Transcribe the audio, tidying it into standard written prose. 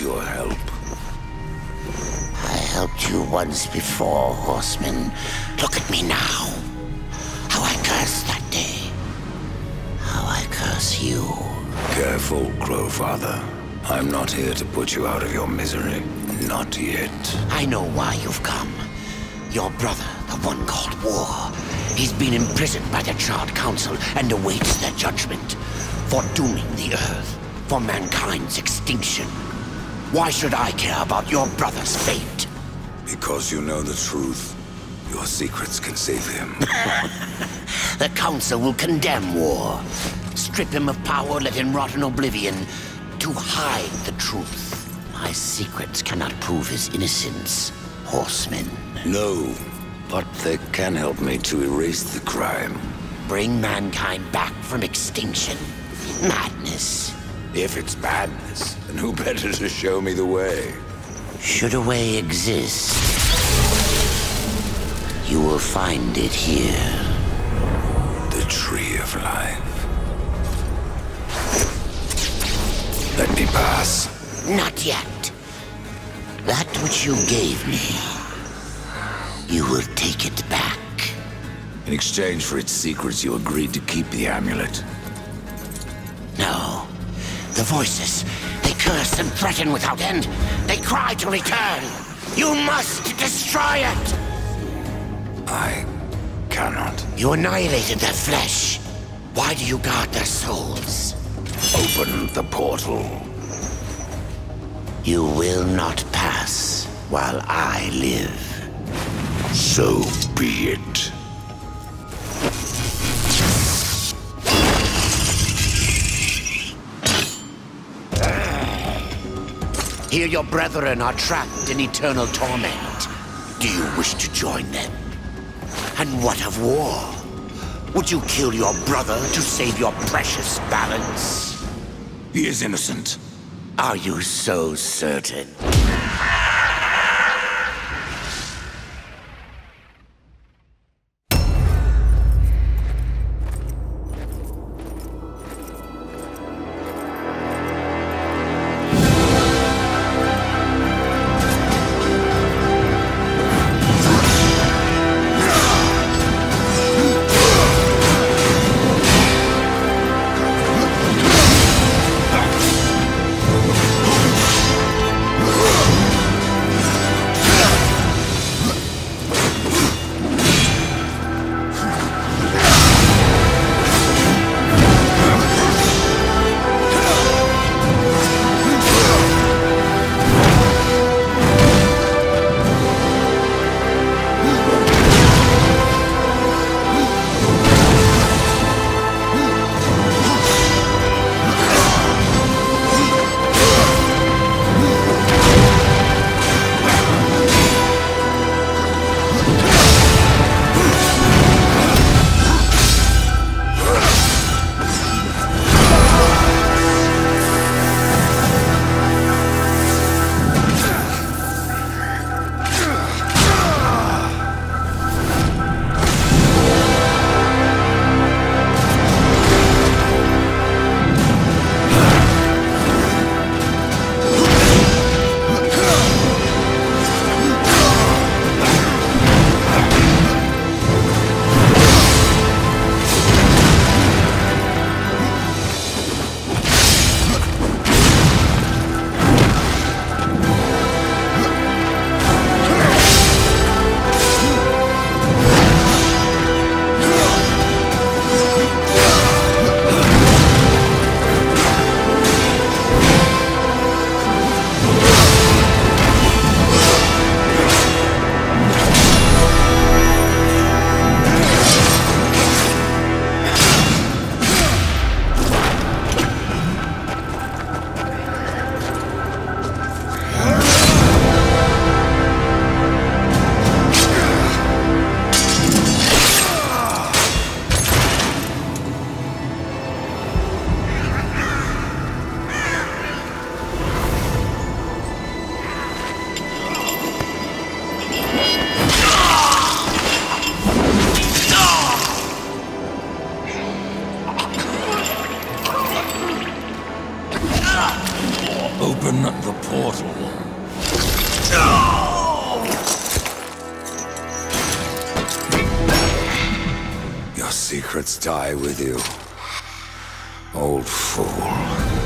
your help. I helped you once before, horseman. Look at me now. How I cursed that day. How I curse you. Careful, Crowfather. I'm not here to put you out of your misery. Not yet. I know why you've come. Your brother, the one called War. He's been imprisoned by the Charred Council and awaits their judgment. For dooming the Earth. For mankind's extinction. Why should I care about your brother's fate? Because you know the truth. Your secrets can save him. The Council will condemn War. Strip him of power, let him rot in oblivion. To hide the truth. My secrets cannot prove his innocence, horseman. No, but they can help me to erase the crime. Bring mankind back from extinction. Madness. If it's madness, then who better to show me the way? Should a way exist, you will find it here. The Tree of Life. Let me pass. Not yet. That which you gave me, you will take it back. In exchange for its secrets, you agreed to keep the amulet. No. The voices, they curse and threaten without end. They cry to return. You must destroy it! I cannot. You annihilated their flesh. Why do you guard their souls? Open the portal. You will not pass while I live. So be it. Here your brethren are trapped in eternal torment. Do you wish to join them? And what of War? Would you kill your brother to save your precious balance? He is innocent. Are you so certain? secrets die with you. Old fool.